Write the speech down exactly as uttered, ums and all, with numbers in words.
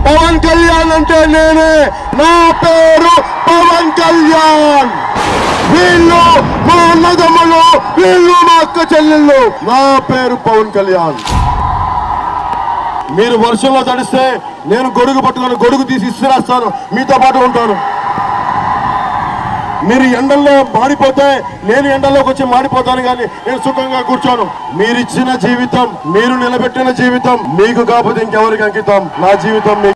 పవన్ కళ్యాణ్ అంటే నేనే, నా పేరు పవన్ కళ్యాణ్. వీళ్ళు మా అన్నదమ్ములు, వీళ్ళు మా అక్క చెల్లెళ్ళు. నా పేరు పవన్ కళ్యాణ్. మీరు వర్షంలో తడిస్తే నేను గొడుగు పట్టుకొని గొడుగు తీసి ఇసిరేస్తాను, మీతో పాటు ఉంటాను. మీరు ఎండల్లో మాడిపోతే నేను ఎండల్లోకి వచ్చి మాడిపోతాను, కానీ నేను సుఖంగా కూర్చోను. మీరిచ్చిన జీవితం, మీరు నిలబెట్టిన జీవితం మీకు కాకపోతే ఇంకెవరికి అంకితం. నా జీవితం